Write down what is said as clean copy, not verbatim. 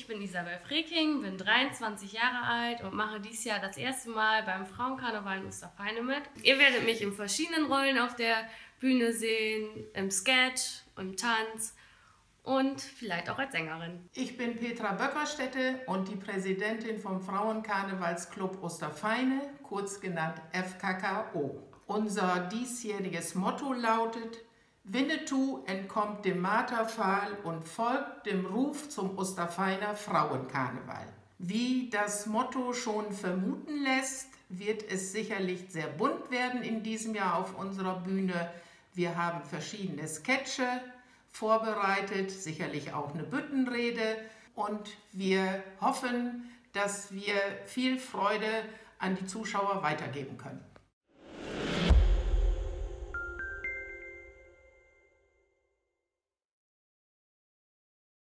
Ich bin Isabel Freking, bin 23 Jahre alt und mache dieses Jahr das erste Mal beim Frauenkarneval in Osterfeine mit. Ihr werdet mich in verschiedenen Rollen auf der Bühne sehen, im Sketch, im Tanz und vielleicht auch als Sängerin. Ich bin Petra Böckerstätte und die Präsidentin vom Frauenkarnevalsclub Osterfeine, kurz genannt FKKO. Unser diesjähriges Motto lautet: Winnetou entkommt dem Marterpfahl und folgt dem Ruf zum Osterfeiner Frauenkarneval. Wie das Motto schon vermuten lässt, wird es sicherlich sehr bunt werden in diesem Jahr auf unserer Bühne. Wir haben verschiedene Sketche vorbereitet, sicherlich auch eine Büttenrede, und wir hoffen, dass wir viel Freude an die Zuschauer weitergeben können.